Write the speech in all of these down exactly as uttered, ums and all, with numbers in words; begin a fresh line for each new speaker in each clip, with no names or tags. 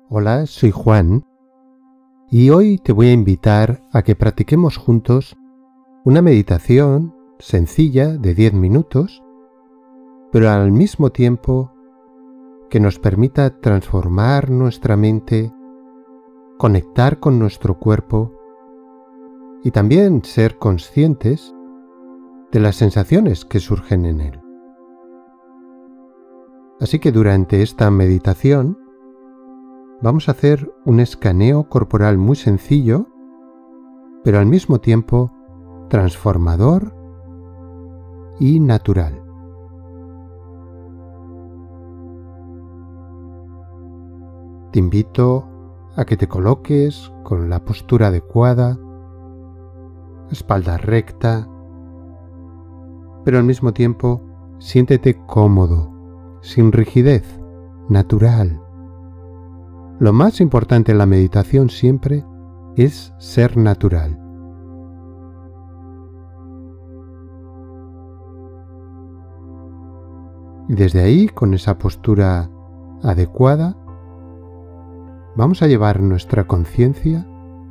Hola, soy Juan y hoy te voy a invitar a que practiquemos juntos una meditación sencilla de diez minutos, pero al mismo tiempo que nos permita transformar nuestra mente, conectar con nuestro cuerpo y también ser conscientes de las sensaciones que surgen en él. Así que durante esta meditación vamos a hacer un escaneo corporal muy sencillo, pero al mismo tiempo transformador y natural. Te invito a que te coloques con la postura adecuada, espalda recta, pero al mismo tiempo siéntete cómodo, sin rigidez, natural. Lo más importante en la meditación siempre es ser natural. Y desde ahí, con esa postura adecuada, vamos a llevar nuestra conciencia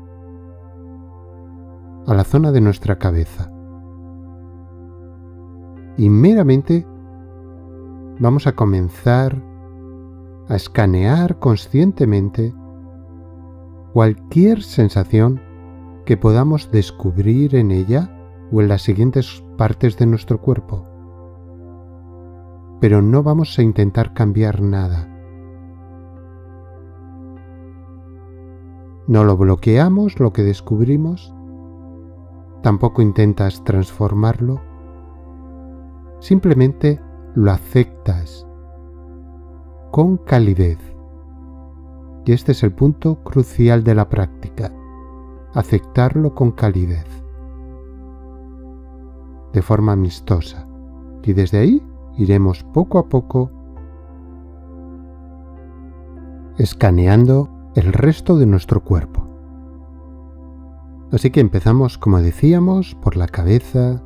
a la zona de nuestra cabeza. Y meramente vamos a comenzar a escanear conscientemente cualquier sensación que podamos descubrir en ella o en las siguientes partes de nuestro cuerpo. Pero no vamos a intentar cambiar nada. No lo bloqueamos lo que descubrimos, tampoco intentas transformarlo, simplemente lo aceptas con calidez. Y este es el punto crucial de la práctica, aceptarlo con calidez, de forma amistosa. Y desde ahí iremos poco a poco escaneando el resto de nuestro cuerpo. Así que empezamos, como decíamos, por la cabeza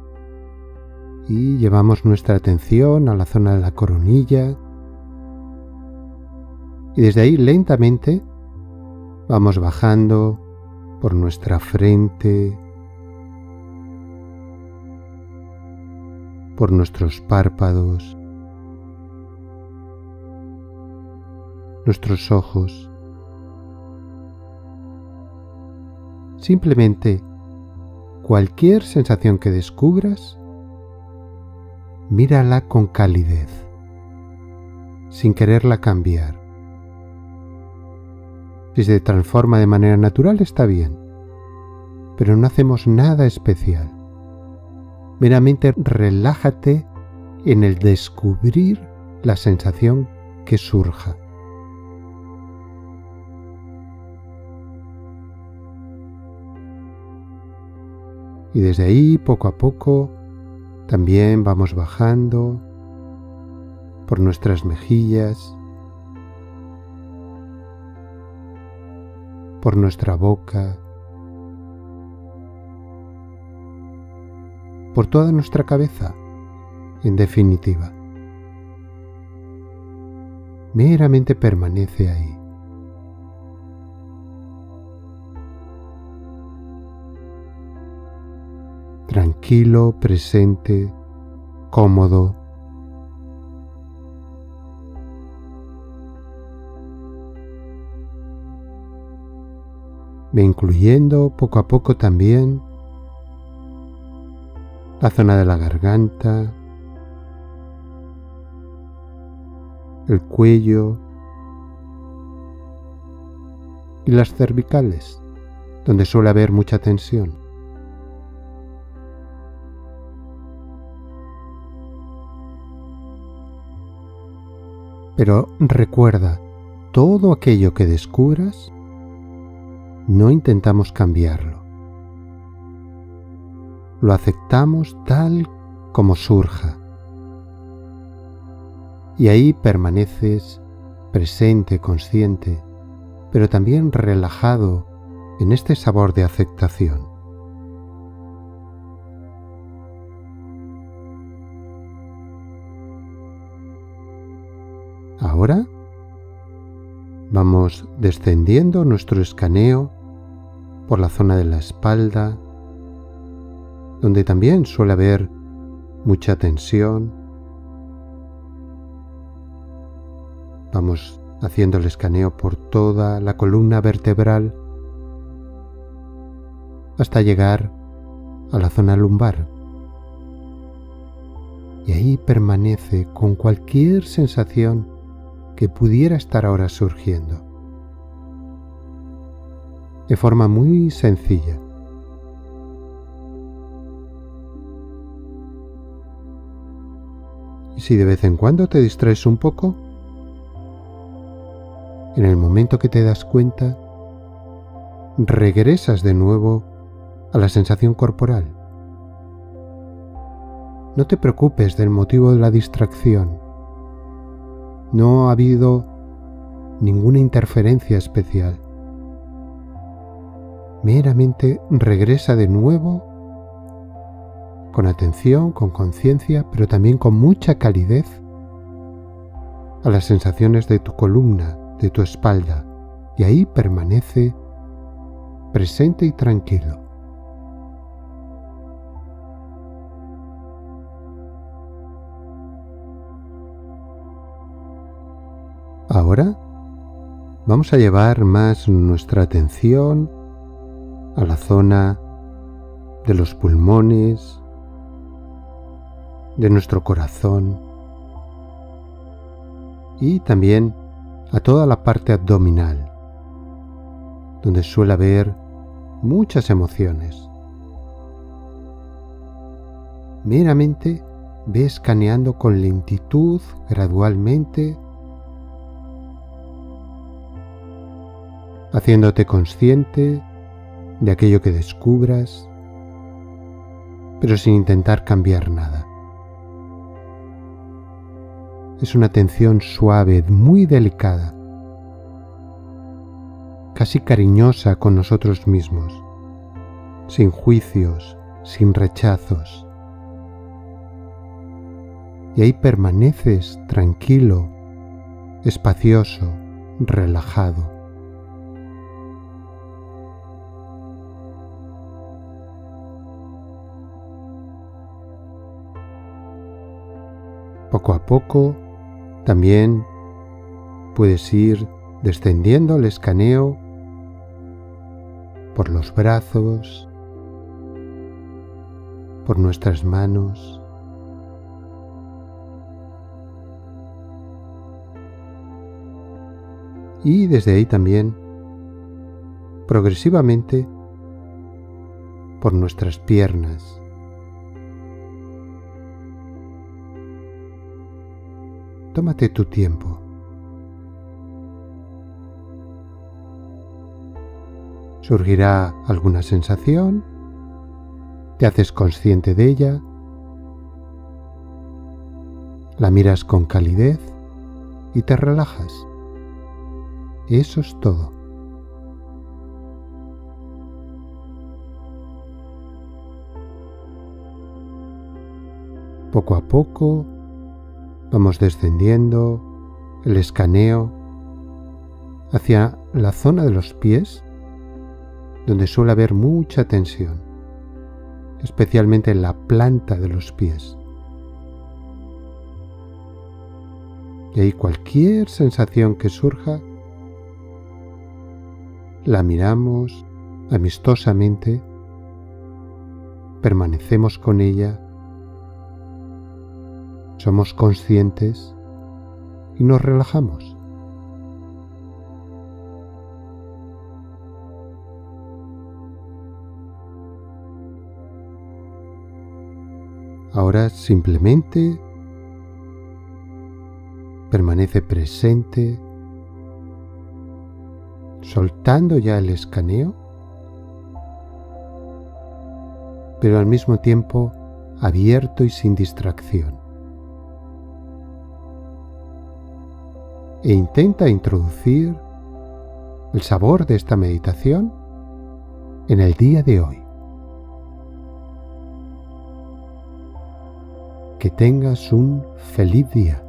y llevamos nuestra atención a la zona de la coronilla. Y desde ahí lentamente vamos bajando por nuestra frente, por nuestros párpados, nuestros ojos. Simplemente cualquier sensación que descubras, mírala con calidez, sin quererla cambiar. Si se transforma de manera natural está bien, pero no hacemos nada especial. Meramente relájate en el descubrir la sensación que surja. Y desde ahí, poco a poco, también vamos bajando por nuestras mejillas, por nuestra boca, por toda nuestra cabeza, en definitiva. Meramente permanece ahí. Tranquilo, presente, cómodo. Ve incluyendo poco a poco también la zona de la garganta, el cuello y las cervicales, donde suele haber mucha tensión. Pero recuerda, todo aquello que descubras, no intentamos cambiarlo. Lo aceptamos tal como surja. Y ahí permaneces presente, consciente, pero también relajado en este sabor de aceptación. Ahora Vamos descendiendo nuestro escaneo por la zona de la espalda, donde también suele haber mucha tensión. Vamos haciendo el escaneo por toda la columna vertebral hasta llegar a la zona lumbar. Y ahí permanece con cualquier sensación que pudiera estar ahora surgiendo, de forma muy sencilla. Y si de vez en cuando te distraes un poco, en el momento que te das cuenta, regresas de nuevo a la sensación corporal. No te preocupes del motivo de la distracción. No ha habido ninguna interferencia especial. Meramente regresa de nuevo con atención, con conciencia, pero también con mucha calidez a las sensaciones de tu columna, de tu espalda, y ahí permanece presente y tranquilo. Ahora vamos a llevar más nuestra atención a la zona de los pulmones, de nuestro corazón y también a toda la parte abdominal, donde suele haber muchas emociones. Meramente ve escaneando con lentitud, gradualmente, haciéndote consciente de aquello que descubras, pero sin intentar cambiar nada. Es una atención suave, muy delicada, casi cariñosa con nosotros mismos, sin juicios, sin rechazos. Y ahí permaneces tranquilo, espacioso, relajado. Poco a poco, también puedes ir descendiendo el escaneo por los brazos, por nuestras manos, y desde ahí también, progresivamente, por nuestras piernas. Tómate tu tiempo. Surgirá alguna sensación, te haces consciente de ella, la miras con calidez y te relajas. Eso es todo. Poco a poco vamos descendiendo el escaneo hacia la zona de los pies, donde suele haber mucha tensión, especialmente en la planta de los pies. Y ahí cualquier sensación que surja, la miramos amistosamente, permanecemos con ella, somos conscientes y nos relajamos. Ahora simplemente permanece presente, soltando ya el escaneo, pero al mismo tiempo abierto y sin distracción. E intenta introducir el sabor de esta meditación en el día de hoy. Que tengas un feliz día.